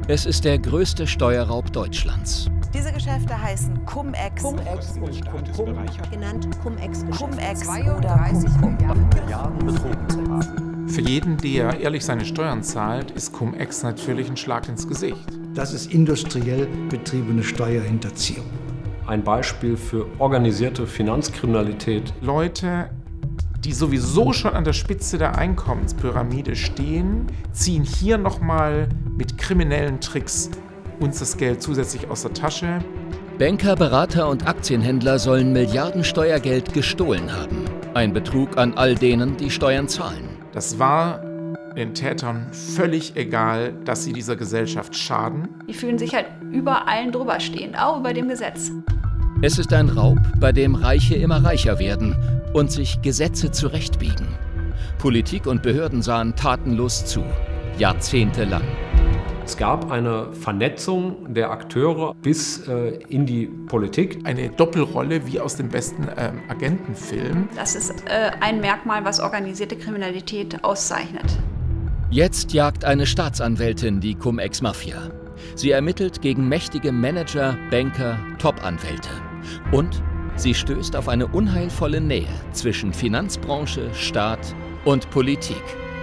Es ist der größte Steuerraub Deutschlands. Diese Geschäfte heißen Cum-Ex, genannt Cum-Ex, Cum-Ex 32 Milliarden betrogen zu haben. Für jeden, der ehrlich seine Steuern zahlt, ist Cum-Ex natürlich ein Schlag ins Gesicht. Das ist industriell betriebene Steuerhinterziehung. Ein Beispiel für organisierte Finanzkriminalität. Leute, die sowieso schon an der Spitze der Einkommenspyramide stehen, ziehen hier nochmal mit kriminellen Tricks uns das Geld zusätzlich aus der Tasche. Banker, Berater und Aktienhändler sollen Milliarden Steuergeld gestohlen haben. Ein Betrug an all denen, die Steuern zahlen. Das war den Tätern völlig egal, dass sie dieser Gesellschaft schaden. Die fühlen sich halt über allen drüber stehen, auch über dem Gesetz. Es ist ein Raub, bei dem Reiche immer reicher werden und sich Gesetze zurechtbiegen. Politik und Behörden sahen tatenlos zu, jahrzehntelang. Es gab eine Vernetzung der Akteure bis in die Politik. Eine Doppelrolle wie aus dem besten Agentenfilm. Das ist ein Merkmal, was organisierte Kriminalität auszeichnet. Jetzt jagt eine Staatsanwältin die Cum-Ex-Mafia. Sie ermittelt gegen mächtige Manager, Banker, Top-Anwälte. Und sie stößt auf eine unheilvolle Nähe zwischen Finanzbranche, Staat und Politik.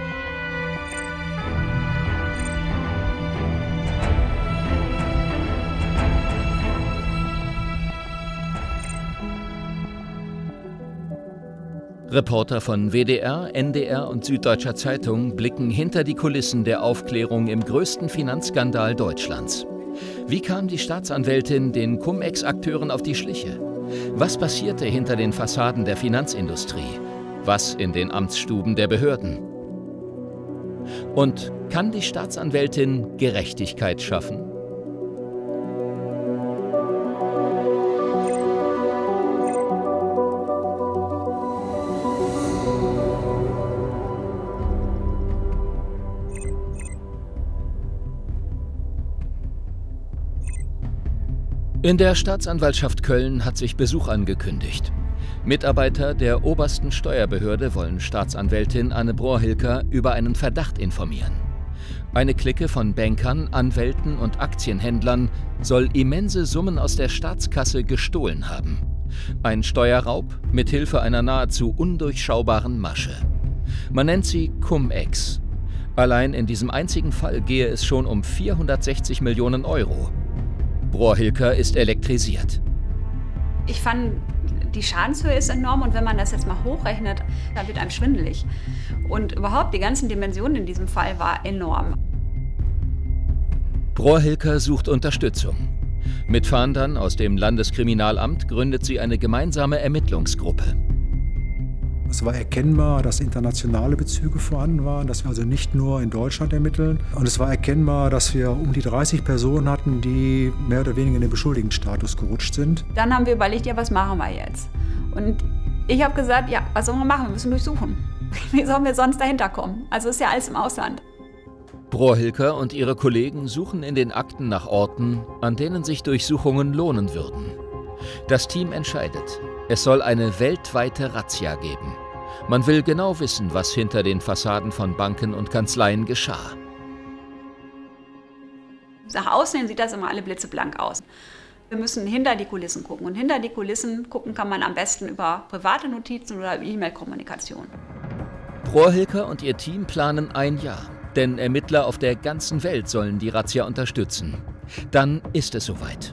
Reporter von WDR, NDR und Süddeutscher Zeitung blicken hinter die Kulissen der Aufklärung im größten Finanzskandal Deutschlands. Wie kam die Staatsanwältin den Cum-Ex-Akteuren auf die Schliche? Was passierte hinter den Fassaden der Finanzindustrie? Was in den Amtsstuben der Behörden? Und kann die Staatsanwältin Gerechtigkeit schaffen? In der Staatsanwaltschaft Köln hat sich Besuch angekündigt. Mitarbeiter der obersten Steuerbehörde wollen Staatsanwältin Anne Brohr-Hilker über einen Verdacht informieren. Eine Clique von Bankern, Anwälten und Aktienhändlern soll immense Summen aus der Staatskasse gestohlen haben. Ein Steuerraub mit Hilfe einer nahezu undurchschaubaren Masche. Man nennt sie Cum-Ex. Allein in diesem einzigen Fall gehe es schon um 460 Millionen Euro. Brohr-Hilker ist elektrisiert. Ich fand, die Schadenshöhe ist enorm und wenn man das jetzt mal hochrechnet, dann wird einem schwindelig. Und überhaupt die ganzen Dimensionen in diesem Fall war enorm. Brohr-Hilker sucht Unterstützung. Mit Fahndern aus dem Landeskriminalamt gründet sie eine gemeinsame Ermittlungsgruppe. Es war erkennbar, dass internationale Bezüge vorhanden waren, dass wir also nicht nur in Deutschland ermitteln. Und es war erkennbar, dass wir um die 30 Personen hatten, die mehr oder weniger in den Beschuldigtenstatus gerutscht sind. Dann haben wir überlegt, ja, was machen wir jetzt? Und ich habe gesagt, ja, was sollen wir machen? Wir müssen durchsuchen. Wie sollen wir sonst dahinter kommen? Also ist ja alles im Ausland. Brohr-Hilker und ihre Kollegen suchen in den Akten nach Orten, an denen sich Durchsuchungen lohnen würden. Das Team entscheidet. Es soll eine weltweite Razzia geben. Man will genau wissen, was hinter den Fassaden von Banken und Kanzleien geschah. Nach außen hin sieht das immer alle blitzeblank aus. Wir müssen hinter die Kulissen gucken. Und hinter die Kulissen gucken kann man am besten über private Notizen oder E-Mail-Kommunikation. Brohr-Hilker und ihr Team planen ein Jahr. Denn Ermittler auf der ganzen Welt sollen die Razzia unterstützen. Dann ist es soweit.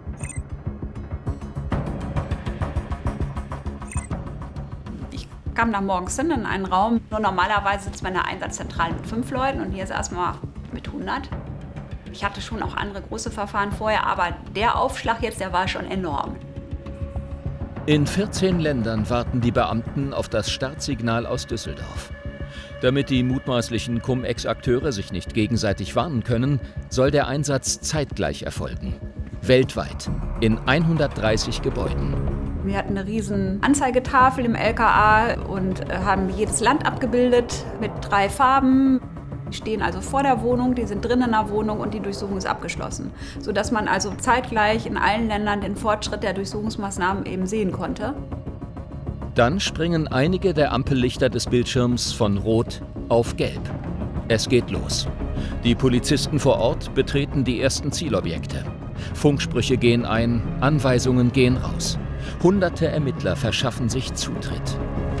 Ich kam da morgens hin in einen Raum. Nur normalerweise sitzt man in der Einsatzzentrale mit 5 Leuten und hier saßen wir mit 100. Ich hatte schon auch andere große Verfahren vorher, aber der Aufschlag jetzt, der war schon enorm. In 14 Ländern warten die Beamten auf das Startsignal aus Düsseldorf. Damit die mutmaßlichen Cum-Ex-Akteure sich nicht gegenseitig warnen können, soll der Einsatz zeitgleich erfolgen. Weltweit, in 130 Gebäuden. Wir hatten eine riesen Anzeigetafel im LKA und haben jedes Land abgebildet mit 3 Farben. Die stehen also vor der Wohnung, die sind drin in der Wohnung und die Durchsuchung ist abgeschlossen. Sodass man also zeitgleich in allen Ländern den Fortschritt der Durchsuchungsmaßnahmen eben sehen konnte. Dann springen einige der Ampellichter des Bildschirms von Rot auf Gelb. Es geht los. Die Polizisten vor Ort betreten die ersten Zielobjekte. Funksprüche gehen ein, Anweisungen gehen raus. Hunderte Ermittler verschaffen sich Zutritt.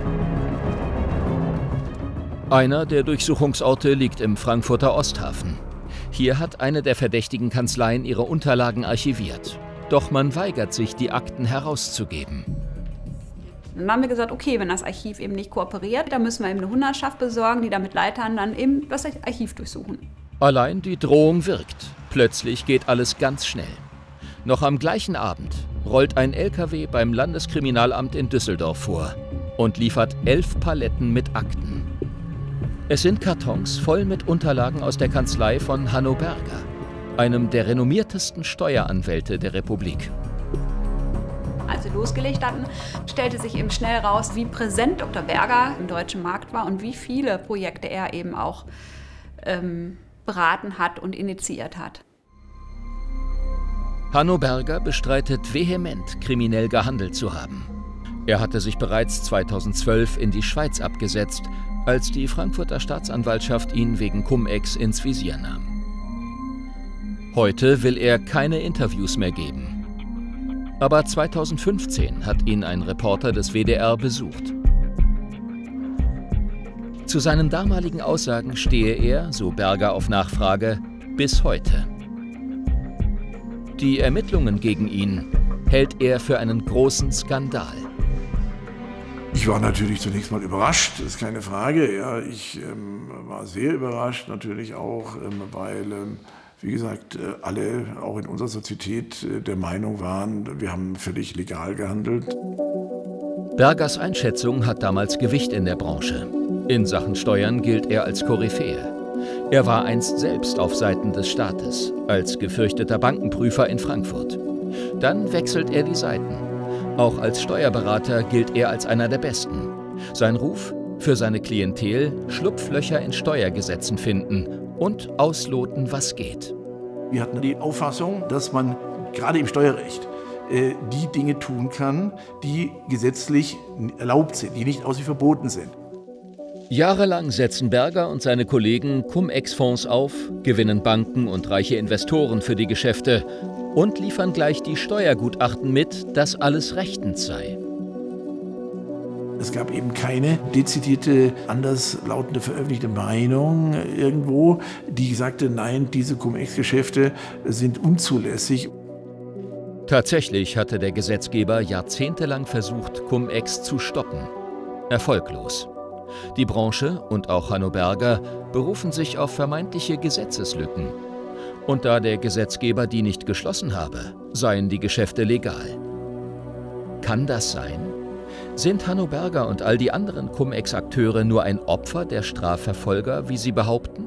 Einer der Durchsuchungsorte liegt im Frankfurter Osthafen. Hier hat eine der verdächtigen Kanzleien ihre Unterlagen archiviert. Doch man weigert sich, die Akten herauszugeben. Dann haben wir gesagt, okay, wenn das Archiv eben nicht kooperiert, dann müssen wir eben eine Hundertschaft besorgen, die da mit Leitern dann eben das Archiv durchsuchen. Allein die Drohung wirkt. Plötzlich geht alles ganz schnell. Noch am gleichen Abend rollt ein LKW beim Landeskriminalamt in Düsseldorf vor und liefert 11 Paletten mit Akten. Es sind Kartons voll mit Unterlagen aus der Kanzlei von Hanno Berger, einem der renommiertesten Steueranwälte der Republik. Als wir losgelegt hatten, stellte sich eben schnell raus, wie präsent Dr. Berger im deutschen Markt war und wie viele Projekte er eben auch beraten hat und initiiert hat. Hanno Berger bestreitet vehement, kriminell gehandelt zu haben. Er hatte sich bereits 2012 in die Schweiz abgesetzt, als die Frankfurter Staatsanwaltschaft ihn wegen Cum-Ex ins Visier nahm. Heute will er keine Interviews mehr geben. Aber 2015 hat ihn ein Reporter des WDR besucht. Zu seinen damaligen Aussagen stehe er, so Berger auf Nachfrage, bis heute. Die Ermittlungen gegen ihn hält er für einen großen Skandal. Ich war natürlich zunächst mal überrascht, das ist keine Frage. Ja, ich war sehr überrascht, natürlich auch, weil, wie gesagt, alle auch in unserer Sozietät der Meinung waren, wir haben völlig legal gehandelt. Bergers Einschätzung hat damals Gewicht in der Branche. In Sachen Steuern gilt er als Koryphäe. Er war einst selbst auf Seiten des Staates, als gefürchteter Bankenprüfer in Frankfurt. Dann wechselt er die Seiten. Auch als Steuerberater gilt er als einer der Besten. Sein Ruf? Für seine Klientel Schlupflöcher in Steuergesetzen finden und ausloten, was geht. Wir hatten die Auffassung, dass man gerade im Steuerrecht die Dinge tun kann, die gesetzlich erlaubt sind, die nicht außerdem verboten sind. Jahrelang setzen Berger und seine Kollegen Cum-Ex-Fonds auf, gewinnen Banken und reiche Investoren für die Geschäfte und liefern gleich die Steuergutachten mit, dass alles rechtens sei. Es gab eben keine dezidierte, anderslautende veröffentlichte Meinung irgendwo, die sagte, nein, diese Cum-Ex-Geschäfte sind unzulässig. Tatsächlich hatte der Gesetzgeber jahrzehntelang versucht, Cum-Ex zu stoppen. Erfolglos. Die Branche und auch Hanno Berger berufen sich auf vermeintliche Gesetzeslücken. Und da der Gesetzgeber die nicht geschlossen habe, seien die Geschäfte legal. Kann das sein? Sind Hanno Berger und all die anderen Cum-Ex-Akteure nur ein Opfer der Strafverfolger, wie sie behaupten?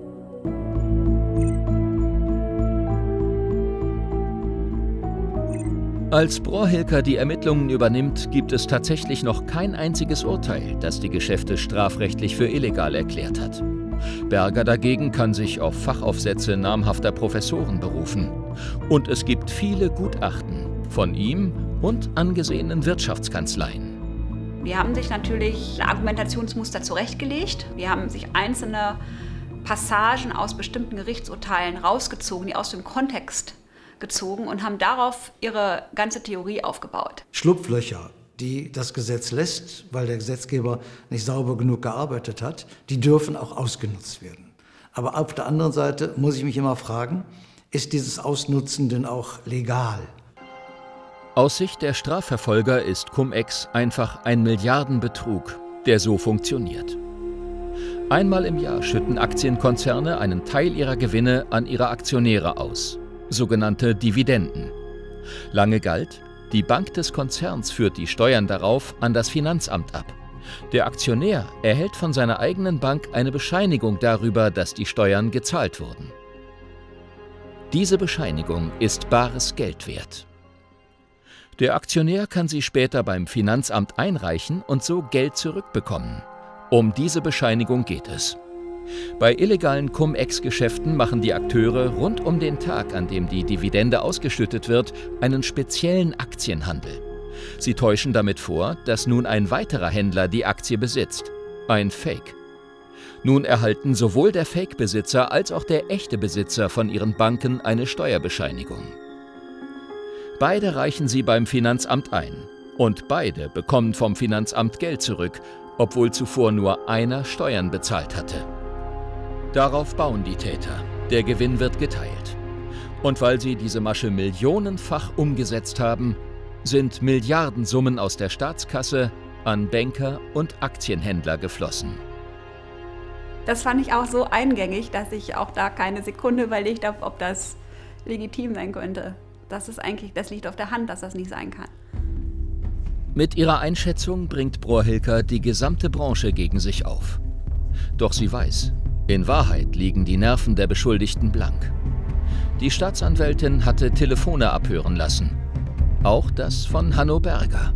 Als Brohilker die Ermittlungen übernimmt, gibt es tatsächlich noch kein einziges Urteil, das die Geschäfte strafrechtlich für illegal erklärt hat. Berger dagegen kann sich auf Fachaufsätze namhafter Professoren berufen. Und es gibt viele Gutachten von ihm und angesehenen Wirtschaftskanzleien. Die haben sich natürlich Argumentationsmuster zurechtgelegt. Die haben sich einzelne Passagen aus bestimmten Gerichtsurteilen rausgezogen, die aus dem Kontext gezogen und haben darauf ihre ganze Theorie aufgebaut. Schlupflöcher, die das Gesetz lässt, weil der Gesetzgeber nicht sauber genug gearbeitet hat, die dürfen auch ausgenutzt werden. Aber auf der anderen Seite muss ich mich immer fragen, ist dieses Ausnutzen denn auch legal? Aus Sicht der Strafverfolger ist Cum-Ex einfach ein Milliardenbetrug, der so funktioniert. Einmal im Jahr schütten Aktienkonzerne einen Teil ihrer Gewinne an ihre Aktionäre aus. Sogenannte Dividenden. Lange galt, die Bank des Konzerns führt die Steuern darauf an das Finanzamt ab. Der Aktionär erhält von seiner eigenen Bank eine Bescheinigung darüber, dass die Steuern gezahlt wurden. Diese Bescheinigung ist bares Geld wert. Der Aktionär kann sie später beim Finanzamt einreichen und so Geld zurückbekommen. Um diese Bescheinigung geht es. Bei illegalen Cum-Ex-Geschäften machen die Akteure rund um den Tag, an dem die Dividende ausgeschüttet wird, einen speziellen Aktienhandel. Sie täuschen damit vor, dass nun ein weiterer Händler die Aktie besitzt. Ein Fake. Nun erhalten sowohl der Fake-Besitzer als auch der echte Besitzer von ihren Banken eine Steuerbescheinigung. Beide reichen sie beim Finanzamt ein und beide bekommen vom Finanzamt Geld zurück, obwohl zuvor nur einer Steuern bezahlt hatte. Darauf bauen die Täter. Der Gewinn wird geteilt. Und weil sie diese Masche millionenfach umgesetzt haben, sind Milliardensummen aus der Staatskasse an Banker und Aktienhändler geflossen. Das fand ich auch so eingängig, dass ich auch da keine Sekunde überlegt habe, ob das legitim sein könnte. Das liegt auf der Hand, dass das nicht sein kann. Mit ihrer Einschätzung bringt Brohr-Hilker die gesamte Branche gegen sich auf. Doch sie weiß, in Wahrheit liegen die Nerven der Beschuldigten blank. Die Staatsanwältin hatte Telefone abhören lassen. Auch das von Hanno Berger.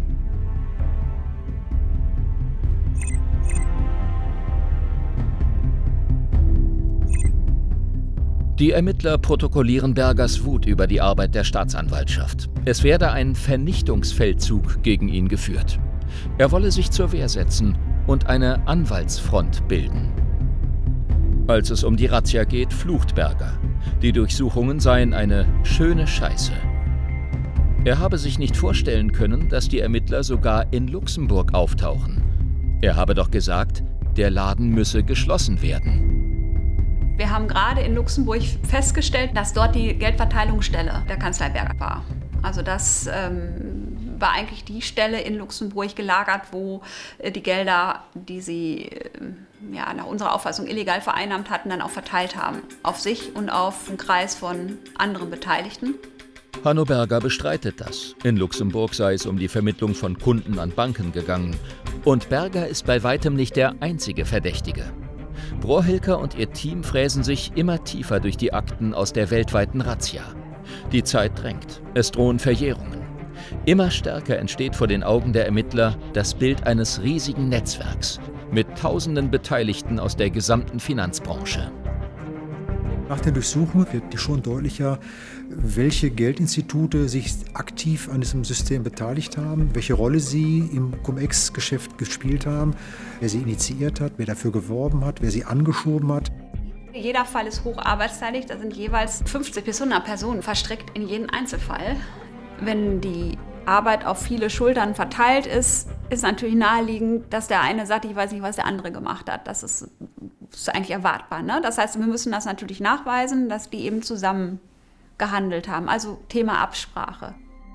Die Ermittler protokollieren Bergers Wut über die Arbeit der Staatsanwaltschaft. Es werde ein Vernichtungsfeldzug gegen ihn geführt. Er wolle sich zur Wehr setzen und eine Anwaltsfront bilden. Als es um die Razzia geht, flucht Berger. Die Durchsuchungen seien eine schöne Scheiße. Er habe sich nicht vorstellen können, dass die Ermittler sogar in Luxemburg auftauchen. Er habe doch gesagt, der Laden müsse geschlossen werden. Wir haben gerade in Luxemburg festgestellt, dass dort die Geldverteilungsstelle der Kanzlei Berger war. Also das war eigentlich die Stelle in Luxemburg gelagert, wo die Gelder, die sie nach unserer Auffassung illegal vereinnahmt hatten, dann auch verteilt haben. Auf sich und auf einen Kreis von anderen Beteiligten. Hanno Berger bestreitet das. In Luxemburg sei es um die Vermittlung von Kunden an Banken gegangen. Und Berger ist bei weitem nicht der einzige Verdächtige. Brohr-Hilker und ihr Team fräsen sich immer tiefer durch die Akten aus der weltweiten Razzia. Die Zeit drängt. Es drohen Verjährungen. Immer stärker entsteht vor den Augen der Ermittler das Bild eines riesigen Netzwerks mit tausenden Beteiligten aus der gesamten Finanzbranche. Nach der Durchsuchung wird schon deutlicher, welche Geldinstitute sich aktiv an diesem System beteiligt haben, welche Rolle sie im Cum-Ex-Geschäft gespielt haben, wer sie initiiert hat, wer dafür geworben hat, wer sie angeschoben hat. Jeder Fall ist hocharbeitsteilig, da sind jeweils 50 bis 100 Personen verstrickt in jeden Einzelfall. Wenn die Arbeit auf viele Schultern verteilt ist, ist natürlich naheliegend, dass der eine sagt, ich weiß nicht, was der andere gemacht hat. Das ist eigentlich erwartbar, ne? Das heißt, wir müssen das natürlich nachweisen, dass die eben zusammen gehandelt haben. Also Thema Absprache.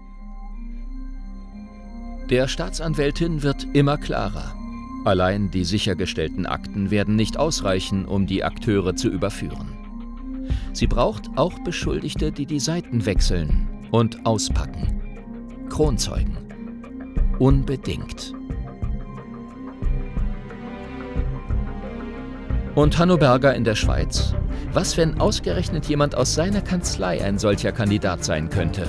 Der Staatsanwältin wird immer klarer. Allein die sichergestellten Akten werden nicht ausreichen, um die Akteure zu überführen. Sie braucht auch Beschuldigte, die Seiten wechseln und auspacken. Kronzeugen. Unbedingt. Und Hanno Berger in der Schweiz? Was, wenn ausgerechnet jemand aus seiner Kanzlei ein solcher Kandidat sein könnte?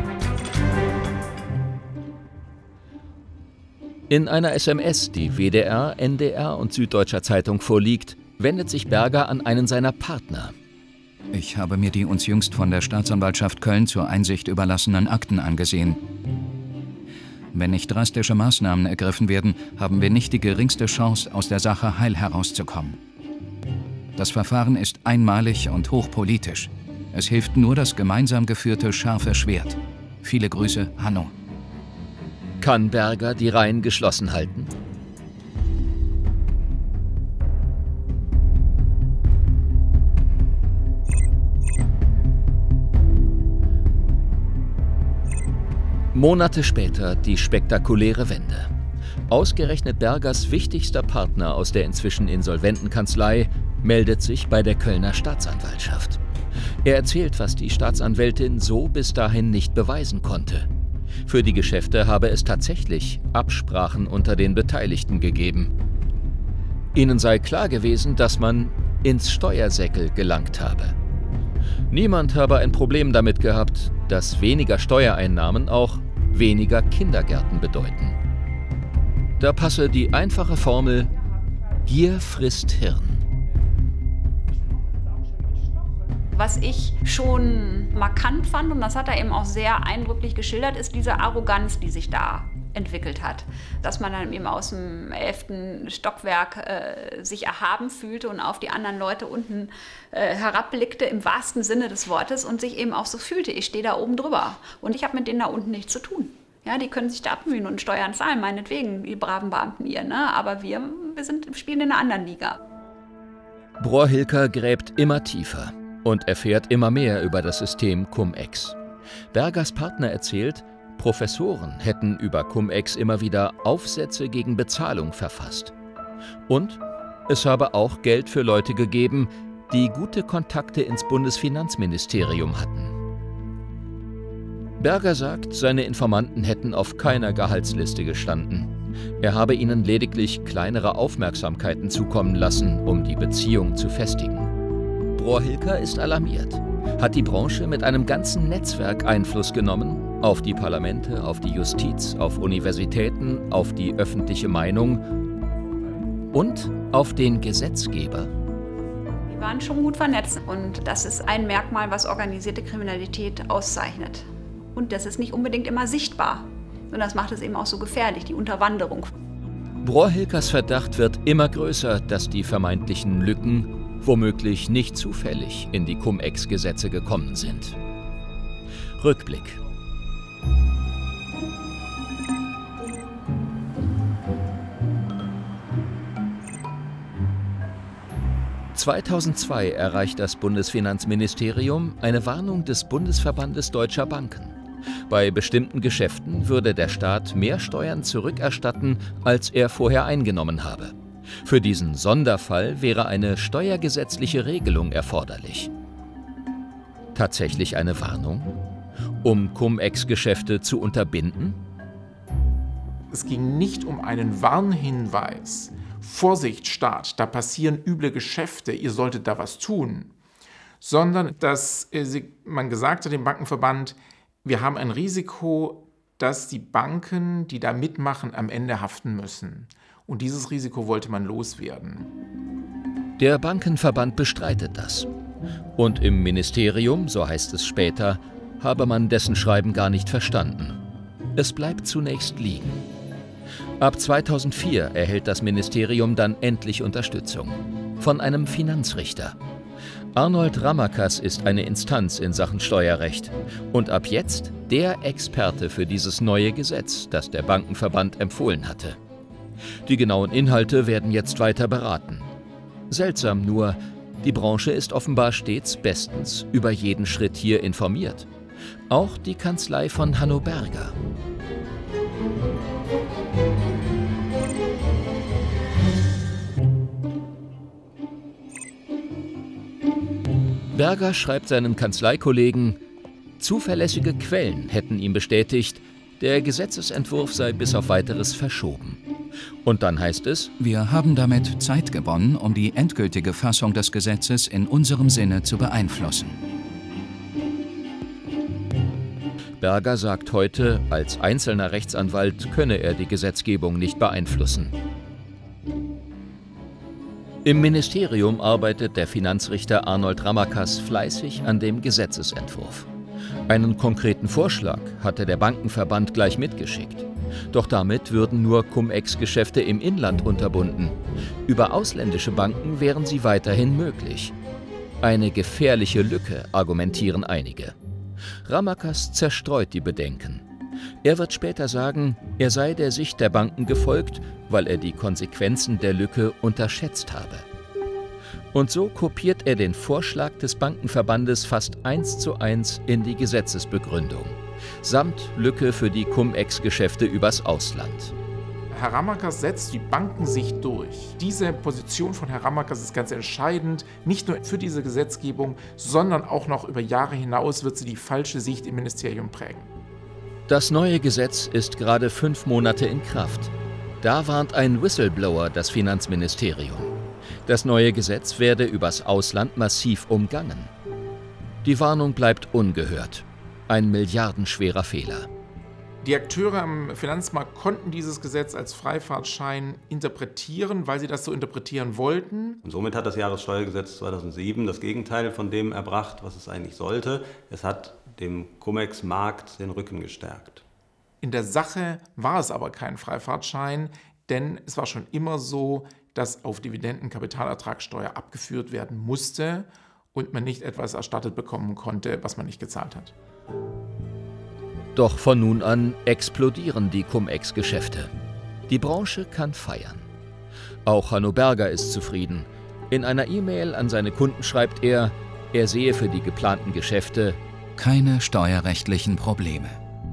In einer SMS, die WDR, NDR und Süddeutscher Zeitung vorliegt, wendet sich Berger an einen seiner Partner. Ich habe mir die uns jüngst von der Staatsanwaltschaft Köln zur Einsicht überlassenen Akten angesehen. Wenn nicht drastische Maßnahmen ergriffen werden, haben wir nicht die geringste Chance, aus der Sache heil herauszukommen. Das Verfahren ist einmalig und hochpolitisch. Es hilft nur das gemeinsam geführte scharfe Schwert. Viele Grüße, Hanno. Kann Berger die Reihen geschlossen halten? Monate später die spektakuläre Wende. Ausgerechnet Bergers wichtigster Partner aus der inzwischen insolventen Kanzlei meldet sich bei der Kölner Staatsanwaltschaft. Er erzählt, was die Staatsanwältin so bis dahin nicht beweisen konnte. Für die Geschäfte habe es tatsächlich Absprachen unter den Beteiligten gegeben. Ihnen sei klar gewesen, dass man ins Steuersäckel gelangt habe. Niemand habe ein Problem damit gehabt, dass weniger Steuereinnahmen auch weniger Kindergärten bedeuten. Da passe die einfache Formel: Gier frisst Hirn. Was ich schon markant fand, und das hat er eben auch sehr eindrücklich geschildert, ist diese Arroganz, die sich da entwickelt hat. Dass man dann eben aus dem 11. Stockwerk sich erhaben fühlte und auf die anderen Leute unten herabblickte, im wahrsten Sinne des Wortes, und sich eben auch so fühlte, ich stehe da oben drüber und ich habe mit denen da unten nichts zu tun. Ja, die können sich da abmühen und Steuern zahlen, meinetwegen, die braven Beamten ihr, ne? Aber wir spielen in einer anderen Liga. Brohr-Hilker gräbt immer tiefer und erfährt immer mehr über das System Cum-Ex. Bergers Partner erzählt, Professoren hätten über Cum-Ex immer wieder Aufsätze gegen Bezahlung verfasst. Und es habe auch Geld für Leute gegeben, die gute Kontakte ins Bundesfinanzministerium hatten. Berger sagt, seine Informanten hätten auf keiner Gehaltsliste gestanden. Er habe ihnen lediglich kleinere Aufmerksamkeiten zukommen lassen, um die Beziehung zu festigen. Brohr-Hilker ist alarmiert. Hat die Branche mit einem ganzen Netzwerk Einfluss genommen? Auf die Parlamente, auf die Justiz, auf Universitäten, auf die öffentliche Meinung und auf den Gesetzgeber? Wir waren schon gut vernetzt und das ist ein Merkmal, was organisierte Kriminalität auszeichnet. Und das ist nicht unbedingt immer sichtbar. Und das macht es eben auch so gefährlich, die Unterwanderung. Brohr-Hilkers Verdacht wird immer größer, dass die vermeintlichen Lücken womöglich nicht zufällig in die Cum-Ex-Gesetze gekommen sind. Rückblick. (2002) erreicht das Bundesfinanzministerium eine Warnung des Bundesverbandes Deutscher Banken. Bei bestimmten Geschäften würde der Staat mehr Steuern zurückerstatten, als er vorher eingenommen habe. Für diesen Sonderfall wäre eine steuergesetzliche Regelung erforderlich. Tatsächlich eine Warnung? Um Cum-Ex-Geschäfte zu unterbinden? Es ging nicht um einen Warnhinweis. Vorsicht, Staat, da passieren üble Geschäfte, ihr solltet da was tun. Sondern dass man gesagt hat dem Bankenverband, wir haben ein Risiko, dass die Banken, die da mitmachen, am Ende haften müssen. Und dieses Risiko wollte man loswerden. Der Bankenverband bestreitet das. Und im Ministerium, so heißt es später, habe man dessen Schreiben gar nicht verstanden. Es bleibt zunächst liegen. Ab 2004 erhält das Ministerium dann endlich Unterstützung. Von einem Finanzrichter. Arnold Ramakas ist eine Instanz in Sachen Steuerrecht und ab jetzt der Experte für dieses neue Gesetz, das der Bankenverband empfohlen hatte. Die genauen Inhalte werden jetzt weiter beraten. Seltsam nur, die Branche ist offenbar stets bestens über jeden Schritt hier informiert. Auch die Kanzlei von Hanno Berger. Berger schreibt seinen Kanzleikollegen, zuverlässige Quellen hätten ihm bestätigt, der Gesetzesentwurf sei bis auf Weiteres verschoben. Und dann heißt es, wir haben damit Zeit gewonnen, um die endgültige Fassung des Gesetzes in unserem Sinne zu beeinflussen. Berger sagt heute, als einzelner Rechtsanwalt könne er die Gesetzgebung nicht beeinflussen. Im Ministerium arbeitet der Finanzrichter Arnold Ramakas fleißig an dem Gesetzesentwurf. Einen konkreten Vorschlag hatte der Bankenverband gleich mitgeschickt. Doch damit würden nur Cum-Ex-Geschäfte im Inland unterbunden. Über ausländische Banken wären sie weiterhin möglich. Eine gefährliche Lücke, argumentieren einige. Ramakas zerstreut die Bedenken. Er wird später sagen, er sei der Sicht der Banken gefolgt, weil er die Konsequenzen der Lücke unterschätzt habe. Und so kopiert er den Vorschlag des Bankenverbandes fast 1:1 in die Gesetzesbegründung, samt Lücke für die Cum-Ex-Geschäfte übers Ausland. Herr Ramakas setzt die Bankensicht durch. Diese Position von Herrn Ramakas ist ganz entscheidend, nicht nur für diese Gesetzgebung, sondern auch noch über Jahre hinaus wird sie die falsche Sicht im Ministerium prägen. Das neue Gesetz ist gerade 5 Monate in Kraft. Da warnt ein Whistleblower das Finanzministerium. Das neue Gesetz werde übers Ausland massiv umgangen. Die Warnung bleibt ungehört. Ein milliardenschwerer Fehler. Die Akteure am Finanzmarkt konnten dieses Gesetz als Freifahrtschein interpretieren, weil sie das so interpretieren wollten. Und somit hat das Jahressteuergesetz 2007 das Gegenteil von dem erbracht, was es eigentlich sollte. Es hat dem Cum-Ex-Markt den Rücken gestärkt. In der Sache war es aber kein Freifahrtschein, denn es war schon immer so, dass auf Dividenden Kapitalertragssteuer abgeführt werden musste und man nicht etwas erstattet bekommen konnte, was man nicht gezahlt hat. Doch von nun an explodieren die Cum-Ex-Geschäfte. Die Branche kann feiern. Auch Hanno Berger ist zufrieden. In einer E-Mail an seine Kunden schreibt er sehe für die geplanten Geschäfte keine steuerrechtlichen Probleme.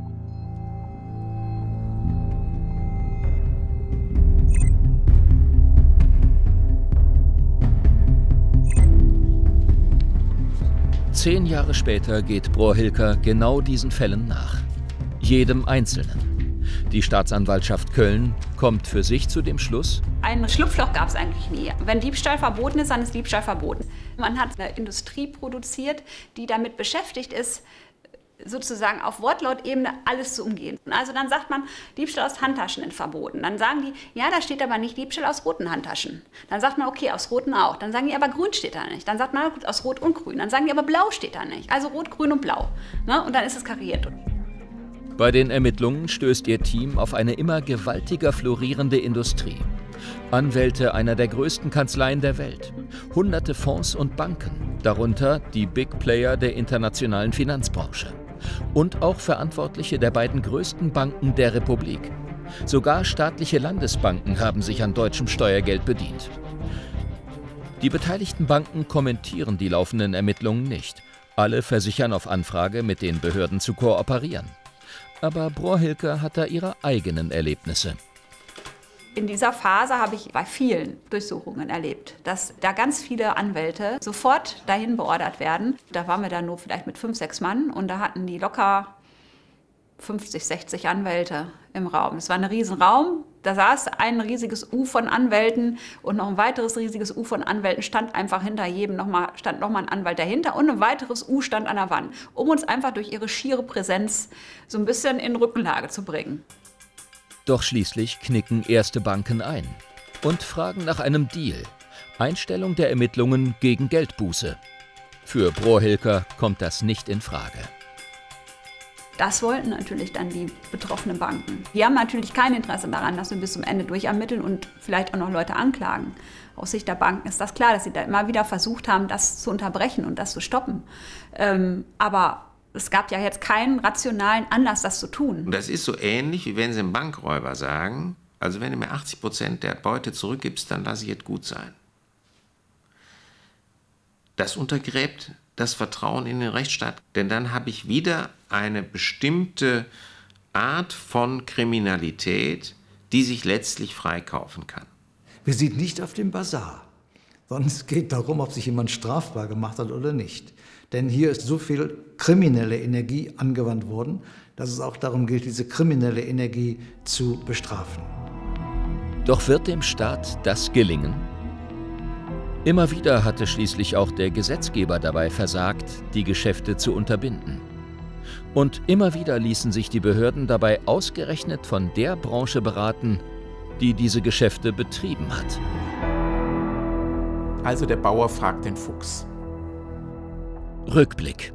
Zehn Jahre später geht Brohr-Hilker genau diesen Fällen nach. Jedem Einzelnen. Die Staatsanwaltschaft Köln kommt für sich zu dem Schluss: Ein Schlupfloch gab es eigentlich nie. Wenn Diebstahl verboten ist, dann ist Diebstahl verboten. Man hat eine Industrie produziert, die damit beschäftigt ist, sozusagen auf Wortlautebene alles zu umgehen. Also dann sagt man, Diebstahl aus Handtaschen ist verboten. Dann sagen die, ja, da steht aber nicht Diebstahl aus roten Handtaschen. Dann sagt man, okay, aus roten auch. Dann sagen die, aber grün steht da nicht. Dann sagt man, gut, aus rot und grün. Dann sagen die, aber blau steht da nicht. Also rot, grün und blau. Ne? Und dann ist es kariert. Bei den Ermittlungen stößt ihr Team auf eine immer gewaltiger florierende Industrie. Anwälte einer der größten Kanzleien der Welt, hunderte Fonds und Banken, darunter die Big Player der internationalen Finanzbranche. Und auch Verantwortliche der beiden größten Banken der Republik. Sogar staatliche Landesbanken haben sich an deutschem Steuergeld bedient. Die beteiligten Banken kommentieren die laufenden Ermittlungen nicht. Alle versichern auf Anfrage, mit den Behörden zu kooperieren. Aber Brohr-Hilker hat da ihre eigenen Erlebnisse. In dieser Phase habe ich bei vielen Durchsuchungen erlebt, dass da ganz viele Anwälte sofort dahin beordert werden. Da waren wir dann nur vielleicht mit 5, 6 Mann und da hatten die locker 50, 60 Anwälte im Raum. Es war ein Riesenraum, da saß ein riesiges U von Anwälten und noch ein weiteres riesiges U von Anwälten stand einfach hinter jedem, stand nochmal ein Anwalt dahinter und ein weiteres U stand an der Wand, um uns einfach durch ihre schiere Präsenz so ein bisschen in Rückenlage zu bringen. Doch schließlich knicken erste Banken ein und fragen nach einem Deal. Einstellung der Ermittlungen gegen Geldbuße. Für Brohr-Hilker kommt das nicht in Frage. Das wollten natürlich dann die betroffenen Banken. Die haben natürlich kein Interesse daran, dass wir bis zum Ende durchermitteln und vielleicht auch noch Leute anklagen. Aus Sicht der Banken ist das klar, dass sie da immer wieder versucht haben, das zu unterbrechen und das zu stoppen. Aber es gab ja jetzt keinen rationalen Anlass, das zu tun. Und das ist so ähnlich, wie wenn Sie einem Bankräuber sagen, also wenn du mir 80% der Beute zurückgibst, dann lasse ich es gut sein. Das untergräbt das Vertrauen in den Rechtsstaat, denn dann habe ich wieder eine bestimmte Art von Kriminalität, die sich letztlich freikaufen kann. Wir sind nicht auf dem Basar, sondern es geht darum, ob sich jemand strafbar gemacht hat oder nicht. Denn hier ist so viel kriminelle Energie angewandt worden, dass es auch darum gilt, diese kriminelle Energie zu bestrafen. Doch wird dem Staat das gelingen? Immer wieder hatte schließlich auch der Gesetzgeber dabei versagt, die Geschäfte zu unterbinden. Und immer wieder ließen sich die Behörden dabei ausgerechnet von der Branche beraten, die diese Geschäfte betrieben hat. Also der Bauer fragt den Fuchs. Rückblick.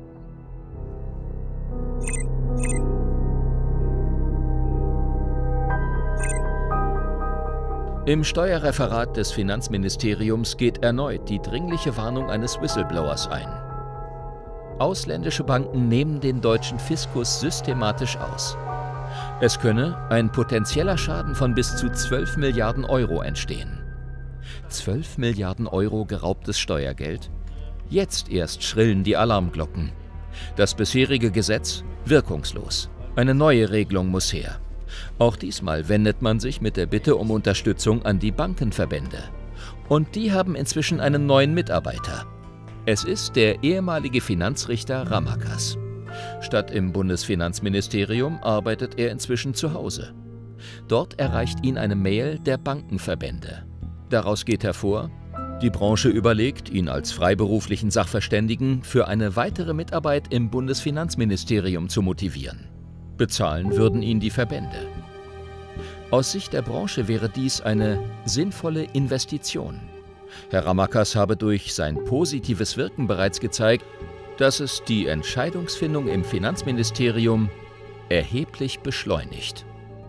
Im Steuerreferat des Finanzministeriums geht erneut die dringliche Warnung eines Whistleblowers ein. Ausländische Banken nehmen den deutschen Fiskus systematisch aus. Es könne ein potenzieller Schaden von bis zu 12 Milliarden Euro entstehen. 12 Milliarden Euro geraubtes Steuergeld? Jetzt erst schrillen die Alarmglocken. Das bisherige Gesetz wirkungslos. Eine neue Regelung muss her. Auch diesmal wendet man sich mit der Bitte um Unterstützung an die Bankenverbände. Und die haben inzwischen einen neuen Mitarbeiter. Es ist der ehemalige Finanzrichter Ramakas. Statt im Bundesfinanzministerium arbeitet er inzwischen zu Hause. Dort erreicht ihn eine Mail der Bankenverbände. Daraus geht hervor, die Branche überlegt, ihn als freiberuflichen Sachverständigen für eine weitere Mitarbeit im Bundesfinanzministerium zu motivieren. Bezahlen würden ihn die Verbände. Aus Sicht der Branche wäre dies eine sinnvolle Investition. Herr Ramakas habe durch sein positives Wirken bereits gezeigt, dass es die Entscheidungsfindung im Finanzministerium erheblich beschleunigt.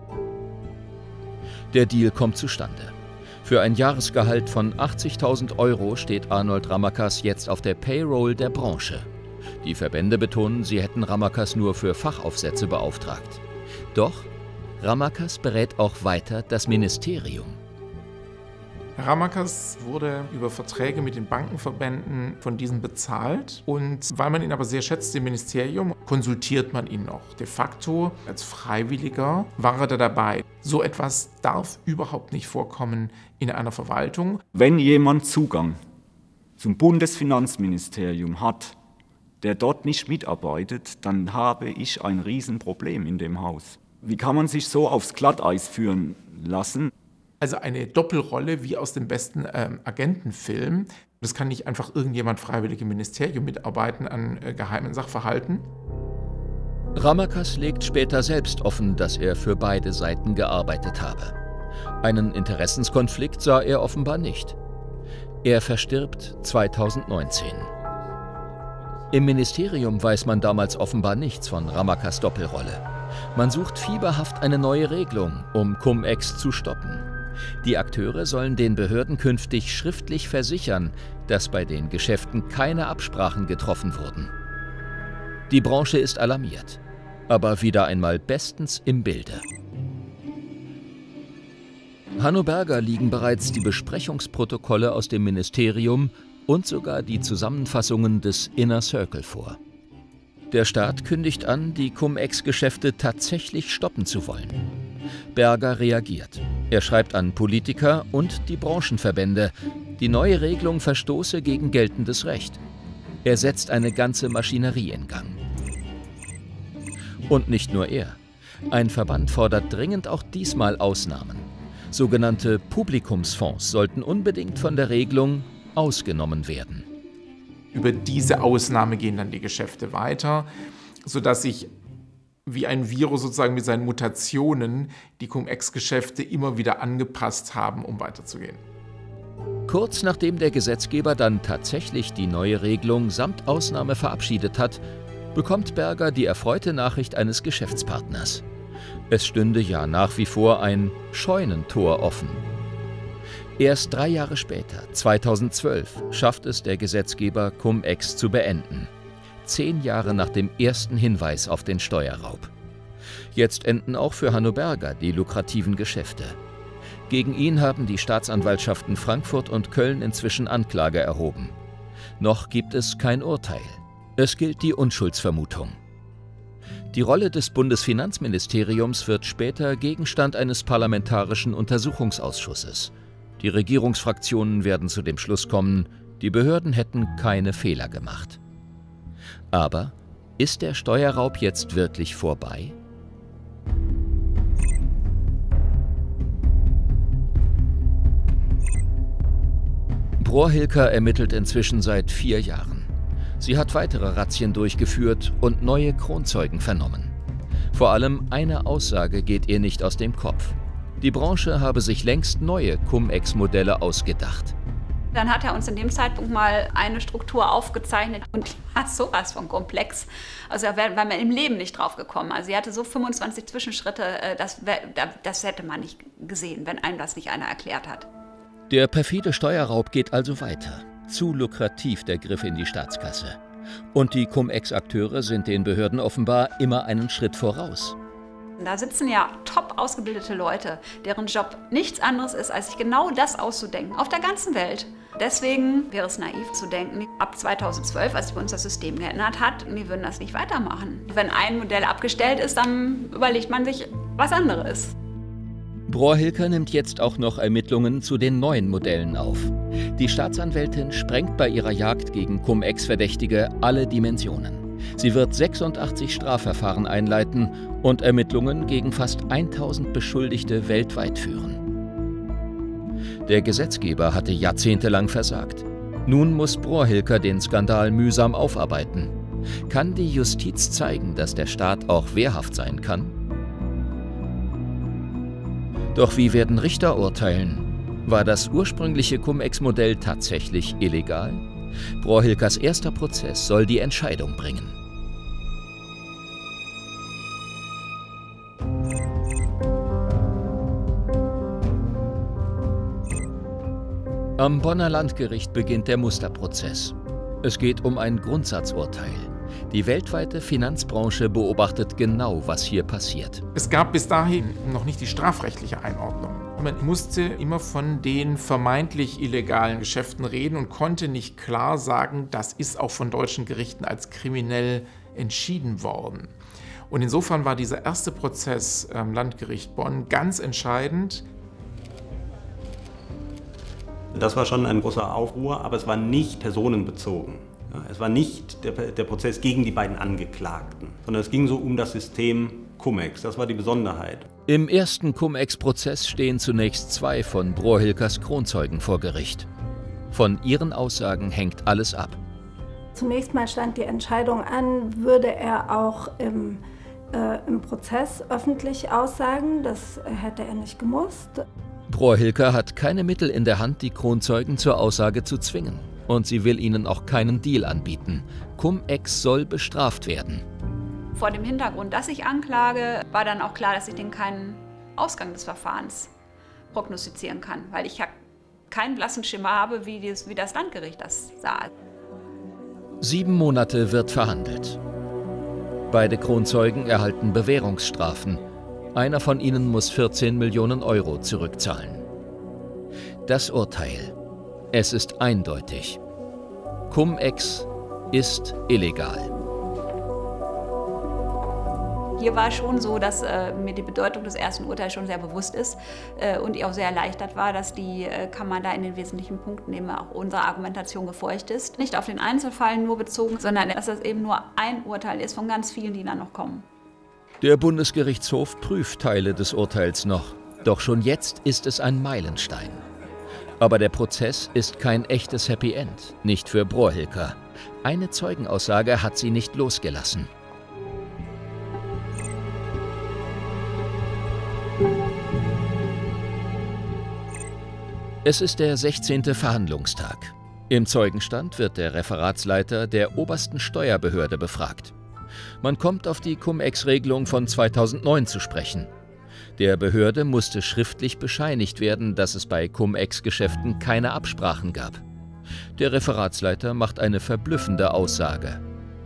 Der Deal kommt zustande. Für ein Jahresgehalt von 80.000 € steht Arnold Ramakas jetzt auf der Payroll der Branche. Die Verbände betonen, sie hätten Ramakas nur für Fachaufsätze beauftragt. Doch Ramakas berät auch weiter das Ministerium. Herr Ramakas wurde über Verträge mit den Bankenverbänden von diesen bezahlt. Und weil man ihn aber sehr schätzt im Ministerium, konsultiert man ihn noch. De facto als Freiwilliger war er da dabei. So etwas darf überhaupt nicht vorkommen in einer Verwaltung. Wenn jemand Zugang zum Bundesfinanzministerium hat, der dort nicht mitarbeitet, dann habe ich ein Riesenproblem in dem Haus. Wie kann man sich so aufs Glatteis führen lassen? Also eine Doppelrolle wie aus dem besten Agentenfilm. Das kann nicht einfach irgendjemand freiwillig im Ministerium mitarbeiten an geheimen Sachverhalten. Ramakas legt später selbst offen, dass er für beide Seiten gearbeitet habe. Einen Interessenskonflikt sah er offenbar nicht. Er verstirbt 2019. Im Ministerium weiß man damals offenbar nichts von Ramakas Doppelrolle. Man sucht fieberhaft eine neue Regelung, um Cum-Ex zu stoppen. Die Akteure sollen den Behörden künftig schriftlich versichern, dass bei den Geschäften keine Absprachen getroffen wurden. Die Branche ist alarmiert, aber wieder einmal bestens im Bilde. Hanno Berger liegen bereits die Besprechungsprotokolle aus dem Ministerium und sogar die Zusammenfassungen des Inner Circle vor. Der Staat kündigt an, die Cum-Ex-Geschäfte tatsächlich stoppen zu wollen. Berger reagiert. Er schreibt an Politiker und die Branchenverbände, die neue Regelung verstoße gegen geltendes Recht. Er setzt eine ganze Maschinerie in Gang. Und nicht nur er. Ein Verband fordert dringend auch diesmal Ausnahmen. Sogenannte Publikumsfonds sollten unbedingt von der Regelung ausgenommen werden. Über diese Ausnahme gehen dann die Geschäfte weiter, sodass sich wie ein Virus sozusagen mit seinen Mutationen die Cum-Ex-Geschäfte immer wieder angepasst haben, um weiterzugehen. Kurz nachdem der Gesetzgeber dann tatsächlich die neue Regelung samt Ausnahme verabschiedet hat, bekommt Berger die erfreute Nachricht eines Geschäftspartners. Es stünde ja nach wie vor ein Scheunentor offen. Erst 3 Jahre später, 2012, schafft es der Gesetzgeber, Cum-Ex zu beenden. 10 Jahre nach dem ersten Hinweis auf den Steuerraub. Jetzt enden auch für Hanno Berger die lukrativen Geschäfte. Gegen ihn haben die Staatsanwaltschaften Frankfurt und Köln inzwischen Anklage erhoben. Noch gibt es kein Urteil. Es gilt die Unschuldsvermutung. Die Rolle des Bundesfinanzministeriums wird später Gegenstand eines parlamentarischen Untersuchungsausschusses. Die Regierungsfraktionen werden zu dem Schluss kommen, die Behörden hätten keine Fehler gemacht. Aber ist der Steuerraub jetzt wirklich vorbei? Brohr-Hilker ermittelt inzwischen seit 4 Jahren. Sie hat weitere Razzien durchgeführt und neue Kronzeugen vernommen. Vor allem eine Aussage geht ihr nicht aus dem Kopf. Die Branche habe sich längst neue Cum-Ex-Modelle ausgedacht. Dann hat er uns in dem Zeitpunkt mal eine Struktur aufgezeichnet und die war sowas von komplex. Also da wäre man im Leben nicht drauf gekommen. Also sie hatte so 25 Zwischenschritte, das hätte man nicht gesehen, wenn einem das nicht einer erklärt hat. Der perfide Steuerraub geht also weiter. Zu lukrativ der Griff in die Staatskasse. Und die Cum-Ex-Akteure sind den Behörden offenbar immer einen Schritt voraus. Da sitzen ja top ausgebildete Leute, deren Job nichts anderes ist, als sich genau das auszudenken, auf der ganzen Welt. Deswegen wäre es naiv zu denken, ab 2012, als sich bei uns das System geändert hat, die würden das nicht weitermachen. Wenn ein Modell abgestellt ist, dann überlegt man sich was anderes. Brohr-Hilker nimmt jetzt auch noch Ermittlungen zu den neuen Modellen auf. Die Staatsanwältin sprengt bei ihrer Jagd gegen Cum-Ex-Verdächtige alle Dimensionen. Sie wird 86 Strafverfahren einleiten und Ermittlungen gegen fast 1000 Beschuldigte weltweit führen. Der Gesetzgeber hatte jahrzehntelang versagt. Nun muss Brohr-Hilker den Skandal mühsam aufarbeiten. Kann die Justiz zeigen, dass der Staat auch wehrhaft sein kann? Doch wie werden Richter urteilen? War das ursprüngliche Cum-Ex-Modell tatsächlich illegal? Brohr-Hilkers erster Prozess soll die Entscheidung bringen. Am Bonner Landgericht beginnt der Musterprozess. Es geht um ein Grundsatzurteil. Die weltweite Finanzbranche beobachtet genau, was hier passiert. Es gab bis dahin noch nicht die strafrechtliche Einordnung. Man musste immer von den vermeintlich illegalen Geschäften reden und konnte nicht klar sagen, das ist auch von deutschen Gerichten als kriminell entschieden worden. Und insofern war dieser erste Prozess am Landgericht Bonn ganz entscheidend. Das war schon ein großer Aufruhr, aber es war nicht personenbezogen. Es war nicht der Prozess gegen die beiden Angeklagten, sondern es ging so um das System Cum-Ex. Das war die Besonderheit. Im ersten Cum-Ex-Prozess stehen zunächst 2 von Brohilkers Kronzeugen vor Gericht. Von ihren Aussagen hängt alles ab. Zunächst mal stand die Entscheidung an, würde er auch im Prozess öffentlich aussagen. Das hätte er nicht gemusst. Brohilker hat keine Mittel in der Hand, die Kronzeugen zur Aussage zu zwingen. Und sie will ihnen auch keinen Deal anbieten. Cum-Ex soll bestraft werden. Vor dem Hintergrund, dass ich anklage, war dann auch klar, dass ich den keinen Ausgang des Verfahrens prognostizieren kann, weil ich ja keinen blassen Schimmer habe, wie das Landgericht das sah. 7 Monate wird verhandelt. Beide Kronzeugen erhalten Bewährungsstrafen. Einer von ihnen muss 14 Millionen Euro zurückzahlen. Das Urteil. Es ist eindeutig. Cum-Ex ist illegal. Hier war schon so, dass mir die Bedeutung des ersten Urteils schon sehr bewusst ist und ich auch sehr erleichtert war, dass die Kammer da in den wesentlichen Punkten eben auch unserer Argumentation gefolgt ist. Nicht auf den Einzelfall nur bezogen, sondern dass das eben nur ein Urteil ist von ganz vielen, die dann noch kommen. Der Bundesgerichtshof prüft Teile des Urteils noch. Doch schon jetzt ist es ein Meilenstein. Aber der Prozess ist kein echtes Happy End, nicht für Brohilker. Eine Zeugenaussage hat sie nicht losgelassen. Es ist der 16. Verhandlungstag. Im Zeugenstand wird der Referatsleiter der obersten Steuerbehörde befragt. Man kommt auf die Cum-Ex-Regelung von 2009 zu sprechen. Der Behörde musste schriftlich bescheinigt werden, dass es bei Cum-Ex-Geschäften keine Absprachen gab. Der Referatsleiter macht eine verblüffende Aussage.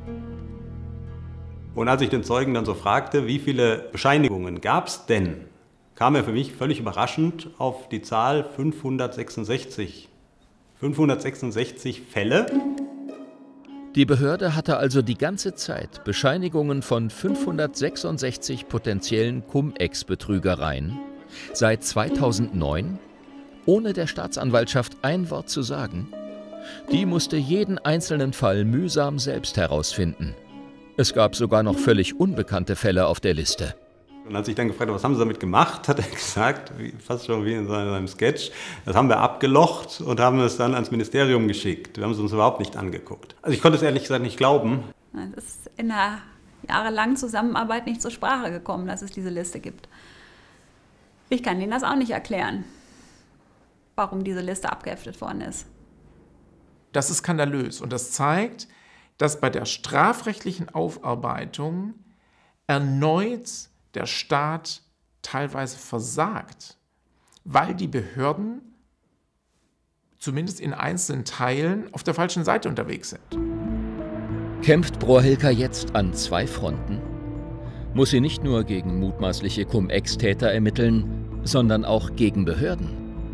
Und als ich den Zeugen dann so fragte, wie viele Bescheinigungen gab es denn, kam er für mich völlig überraschend auf die Zahl 566. 566 Fälle. Die Behörde hatte also die ganze Zeit Bescheinigungen von 566 potenziellen Cum-Ex-Betrügereien, seit 2009, ohne der Staatsanwaltschaft ein Wort zu sagen. Die musste jeden einzelnen Fall mühsam selbst herausfinden. Es gab sogar noch völlig unbekannte Fälle auf der Liste. Und als ich dann gefragt habe, was haben Sie damit gemacht, hat er gesagt, fast schon wie in seinem Sketch, das haben wir abgelocht und haben es dann ans Ministerium geschickt. Wir haben es uns überhaupt nicht angeguckt. Also ich konnte es ehrlich gesagt nicht glauben. Es ist in einer jahrelangen Zusammenarbeit nicht zur Sprache gekommen, dass es diese Liste gibt. Ich kann Ihnen das auch nicht erklären, warum diese Liste abgeheftet worden ist. Das ist skandalös und das zeigt, dass bei der strafrechtlichen Aufarbeitung erneut der Staat teilweise versagt, weil die Behörden zumindest in einzelnen Teilen auf der falschen Seite unterwegs sind. Kämpft Brohilker jetzt an 2 Fronten? Muss sie nicht nur gegen mutmaßliche Cum-Ex-Täter ermitteln, sondern auch gegen Behörden?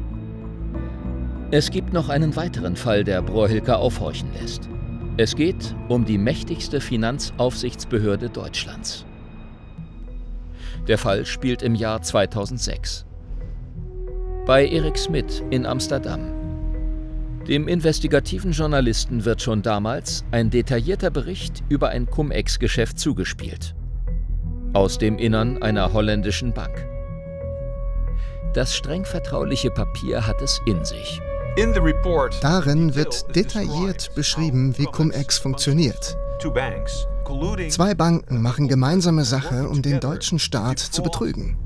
Es gibt noch einen weiteren Fall, der Brohilker aufhorchen lässt. Es geht um die mächtigste Finanzaufsichtsbehörde Deutschlands. Der Fall spielt im Jahr 2006. Bei Erik Smit in Amsterdam. Dem investigativen Journalisten wird schon damals ein detaillierter Bericht über ein Cum-Ex-Geschäft zugespielt. Aus dem Innern einer holländischen Bank. Das streng vertrauliche Papier hat es in sich. Darin wird detailliert beschrieben, wie Cum-Ex funktioniert. 2 Banken machen gemeinsame Sache, um den deutschen Staat zu betrügen.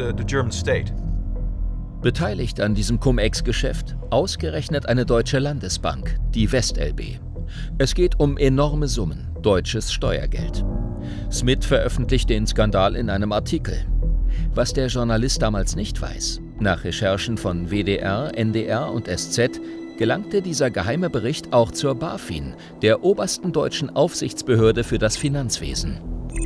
Beteiligt an diesem Cum-Ex-Geschäft ausgerechnet eine deutsche Landesbank, die WestLB. Es geht um enorme Summen, deutsches Steuergeld. Smit veröffentlicht den Skandal in einem Artikel. Was der Journalist damals nicht weiß, nach Recherchen von WDR, NDR und SZ gelangte dieser geheime Bericht auch zur BaFin, der obersten deutschen Aufsichtsbehörde für das Finanzwesen.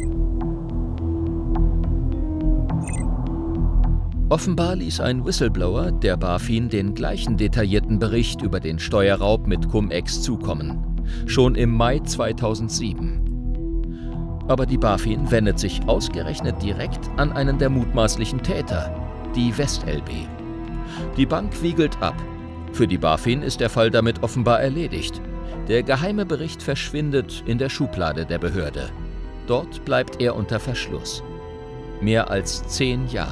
Offenbar ließ ein Whistleblower der BaFin den gleichen detaillierten Bericht über den Steuerraub mit Cum-Ex zukommen, schon im Mai 2007. Aber die BaFin wendet sich ausgerechnet direkt an einen der mutmaßlichen Täter, die WestLB. Die Bank wiegelt ab. Für die BaFin ist der Fall damit offenbar erledigt. Der geheime Bericht verschwindet in der Schublade der Behörde. Dort bleibt er unter Verschluss. Mehr als 10 Jahre.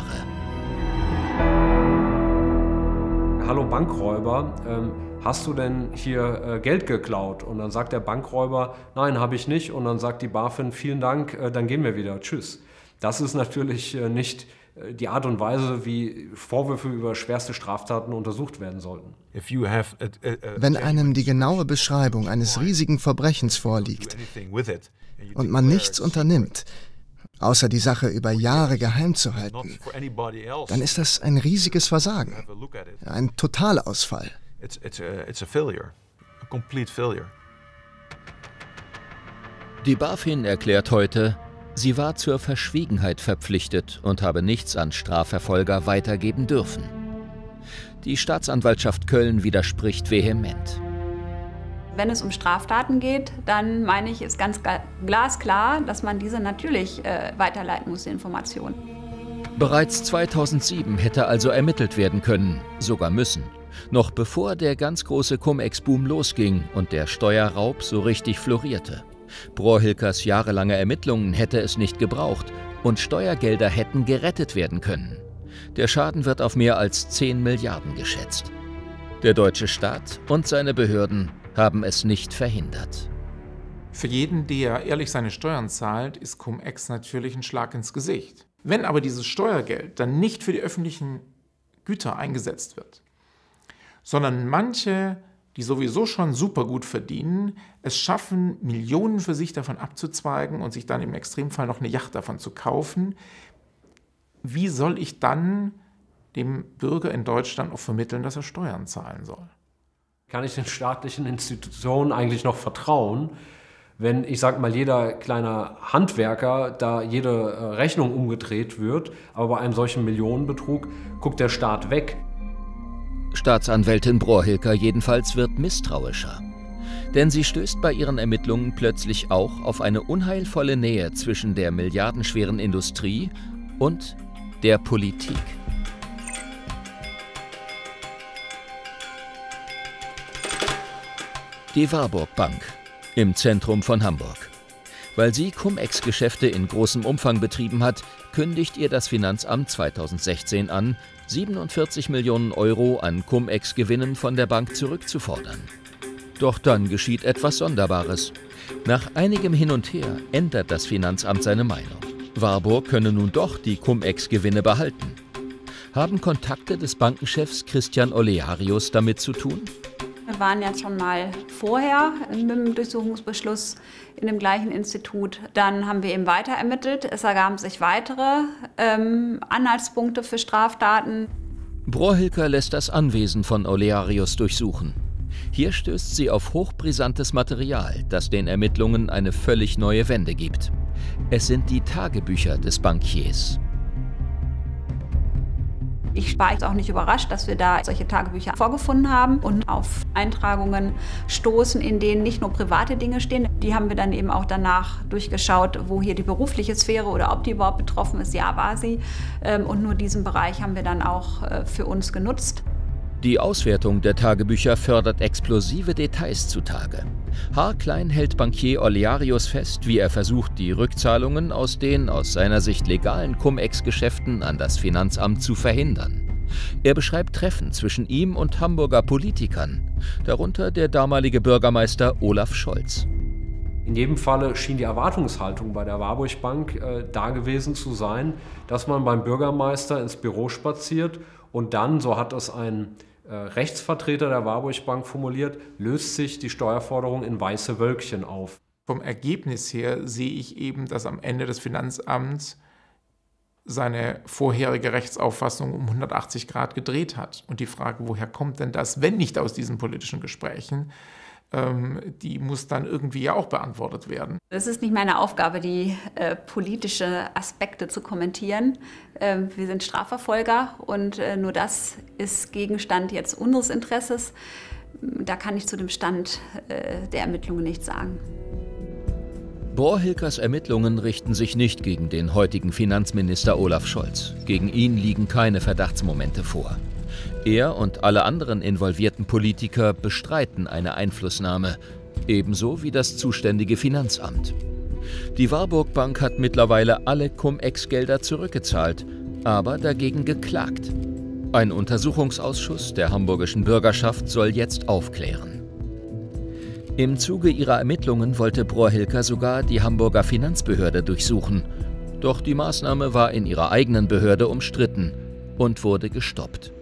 Hallo Bankräuber, hast du denn hier Geld geklaut? Und dann sagt der Bankräuber, nein, habe ich nicht. Und dann sagt die BaFin, vielen Dank, dann gehen wir wieder, tschüss. Das ist natürlich nicht die Art und Weise, wie Vorwürfe über schwerste Straftaten untersucht werden sollten. Wenn einem die genaue Beschreibung eines riesigen Verbrechens vorliegt und man nichts unternimmt, außer die Sache über Jahre geheim zu halten, dann ist das ein riesiges Versagen, ein Totalausfall. Die BaFin erklärt heute, sie war zur Verschwiegenheit verpflichtet und habe nichts an Strafverfolger weitergeben dürfen. Die Staatsanwaltschaft Köln widerspricht vehement. Wenn es um Straftaten geht, dann meine ich, ist ganz glasklar, dass man diese natürlich weiterleiten muss, die Informationen. Bereits 2007 hätte also ermittelt werden können, sogar müssen. Noch bevor der ganz große Cum-Ex-Boom losging und der Steuerraub so richtig florierte. Brohilkers jahrelange Ermittlungen hätte es nicht gebraucht und Steuergelder hätten gerettet werden können. Der Schaden wird auf mehr als 10 Milliarden geschätzt. Der deutsche Staat und seine Behörden haben es nicht verhindert. Für jeden, der ehrlich seine Steuern zahlt, ist Cum-Ex natürlich ein Schlag ins Gesicht. Wenn aber dieses Steuergeld dann nicht für die öffentlichen Güter eingesetzt wird, sondern manche, die sowieso schon super gut verdienen, es schaffen, Millionen für sich davon abzuzweigen und sich dann im Extremfall noch eine Yacht davon zu kaufen, wie soll ich dann dem Bürger in Deutschland auch vermitteln, dass er Steuern zahlen soll? Kann ich den staatlichen Institutionen eigentlich noch vertrauen, wenn, ich sag mal, jeder kleine Handwerker da jede Rechnung umgedreht wird, aber bei einem solchen Millionenbetrug guckt der Staat weg? Staatsanwältin Brohilker jedenfalls wird misstrauischer. Denn sie stößt bei ihren Ermittlungen plötzlich auch auf eine unheilvolle Nähe zwischen der milliardenschweren Industrie und der Politik. Die Warburg Bank im Zentrum von Hamburg. Weil sie Cum-Ex-Geschäfte in großem Umfang betrieben hat, kündigt ihr das Finanzamt 2016 an, 47 Millionen Euro an Cum-Ex-Gewinnen von der Bank zurückzufordern. Doch dann geschieht etwas Sonderbares. Nach einigem Hin und Her ändert das Finanzamt seine Meinung. Warburg könne nun doch die Cum-Ex-Gewinne behalten. Haben Kontakte des Bankenchefs Christian Olearius damit zu tun? Wir waren ja schon mal vorher mit dem Durchsuchungsbeschluss in dem gleichen Institut. Dann haben wir eben weiter ermittelt. Es ergaben sich weitere Anhaltspunkte für Straftaten. Brohilker lässt das Anwesen von Olearius durchsuchen. Hier stößt sie auf hochbrisantes Material, das den Ermittlungen eine völlig neue Wende gibt. Es sind die Tagebücher des Bankiers. Ich war jetzt auch nicht überrascht, dass wir da solche Tagebücher vorgefunden haben und auf Eintragungen stoßen, in denen nicht nur private Dinge stehen. Die haben wir dann eben auch danach durchgeschaut, wo hier die berufliche Sphäre oder ob die überhaupt betroffen ist. Ja, war sie. Und nur diesen Bereich haben wir dann auch für uns genutzt. Die Auswertung der Tagebücher fördert explosive Details zutage. Haarklein hält Bankier Olearius fest, wie er versucht, die Rückzahlungen aus den aus seiner Sicht legalen Cum-Ex-Geschäften an das Finanzamt zu verhindern. Er beschreibt Treffen zwischen ihm und Hamburger Politikern, darunter der damalige Bürgermeister Olaf Scholz. In jedem Falle schien die Erwartungshaltung bei der Warburg Bank da gewesen zu sein, dass man beim Bürgermeister ins Büro spaziert und dann, so hat es ein Rechtsvertreter der Warburg Bank formuliert, löst sich die Steuerforderung in weiße Wölkchen auf. Vom Ergebnis her sehe ich eben, dass am Ende das Finanzamt seine vorherige Rechtsauffassung um 180 Grad gedreht hat. Und die Frage, woher kommt denn das, wenn nicht aus diesen politischen Gesprächen, die muss dann irgendwie ja auch beantwortet werden. Es ist nicht meine Aufgabe, die politische Aspekte zu kommentieren. Wir sind Strafverfolger und nur das ist Gegenstand jetzt unseres Interesses. Da kann ich zu dem Stand der Ermittlungen nichts sagen. Brohilkers Ermittlungen richten sich nicht gegen den heutigen Finanzminister Olaf Scholz. Gegen ihn liegen keine Verdachtsmomente vor. Er und alle anderen involvierten Politiker bestreiten eine Einflussnahme, ebenso wie das zuständige Finanzamt. Die Warburg Bank hat mittlerweile alle Cum-Ex-Gelder zurückgezahlt, aber dagegen geklagt. Ein Untersuchungsausschuss der hamburgischen Bürgerschaft soll jetzt aufklären. Im Zuge ihrer Ermittlungen wollte Brohilker sogar die Hamburger Finanzbehörde durchsuchen. Doch die Maßnahme war in ihrer eigenen Behörde umstritten und wurde gestoppt.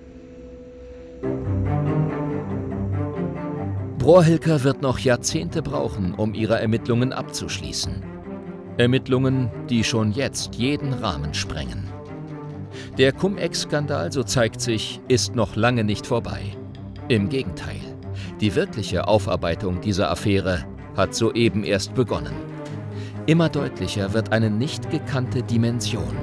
Brohilker wird noch Jahrzehnte brauchen, um ihre Ermittlungen abzuschließen. Ermittlungen, die schon jetzt jeden Rahmen sprengen. Der Cum-Ex-Skandal, so zeigt sich, ist noch lange nicht vorbei. Im Gegenteil, die wirkliche Aufarbeitung dieser Affäre hat soeben erst begonnen. Immer deutlicher wird eine nicht gekannte Dimension.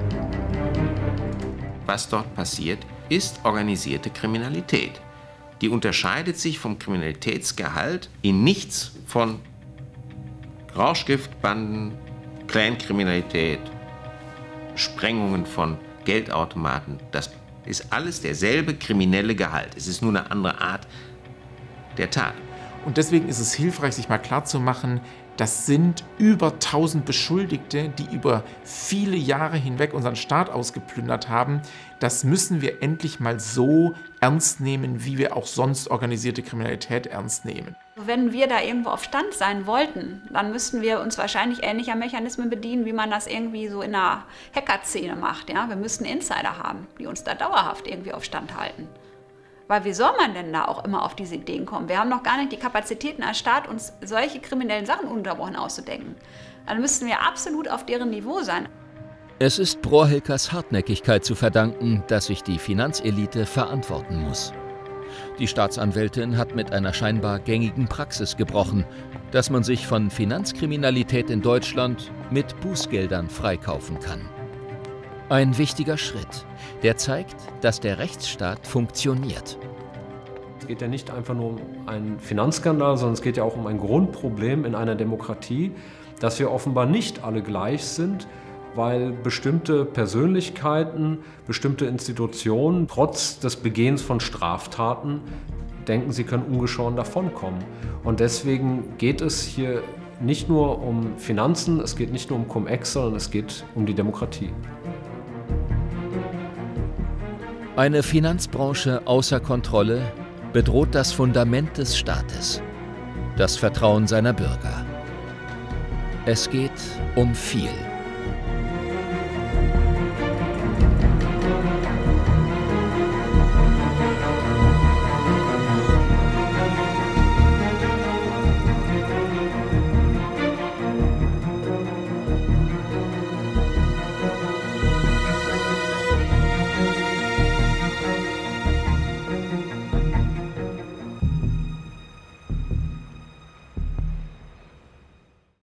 Was dort passiert, ist organisierte Kriminalität. Die unterscheidet sich vom Kriminalitätsgehalt in nichts von Rauschgiftbanden, Clankriminalität, Sprengungen von Geldautomaten. Das ist alles derselbe kriminelle Gehalt. Es ist nur eine andere Art der Tat. Und deswegen ist es hilfreich, sich mal klarzumachen, das sind über 1000 Beschuldigte, die über viele Jahre hinweg unseren Staat ausgeplündert haben. Das müssen wir endlich mal so ernst nehmen, wie wir auch sonst organisierte Kriminalität ernst nehmen. Wenn wir da irgendwo auf Stand sein wollten, dann müssten wir uns wahrscheinlich ähnlicher Mechanismen bedienen, wie man das irgendwie so in der Hacker-Szene macht. Ja? Wir müssten Insider haben, die uns da dauerhaft irgendwie auf Stand halten. Weil wie soll man denn da auch immer auf diese Ideen kommen? Wir haben noch gar nicht die Kapazitäten als Staat, uns solche kriminellen Sachen ununterbrochen auszudenken. Dann müssten wir absolut auf deren Niveau sein. Es ist Brohilkers Hartnäckigkeit zu verdanken, dass sich die Finanzelite verantworten muss. Die Staatsanwältin hat mit einer scheinbar gängigen Praxis gebrochen, dass man sich von Finanzkriminalität in Deutschland mit Bußgeldern freikaufen kann. Ein wichtiger Schritt, der zeigt, dass der Rechtsstaat funktioniert. Es geht ja nicht einfach nur um einen Finanzskandal, sondern es geht ja auch um ein Grundproblem in einer Demokratie, dass wir offenbar nicht alle gleich sind, weil bestimmte Persönlichkeiten, bestimmte Institutionen trotz des Begehens von Straftaten denken, sie können ungeschoren davonkommen. Und deswegen geht es hier nicht nur um Finanzen, es geht nicht nur um Cum-Ex, sondern es geht um die Demokratie. Eine Finanzbranche außer Kontrolle bedroht das Fundament des Staates, das Vertrauen seiner Bürger. Es geht um viel.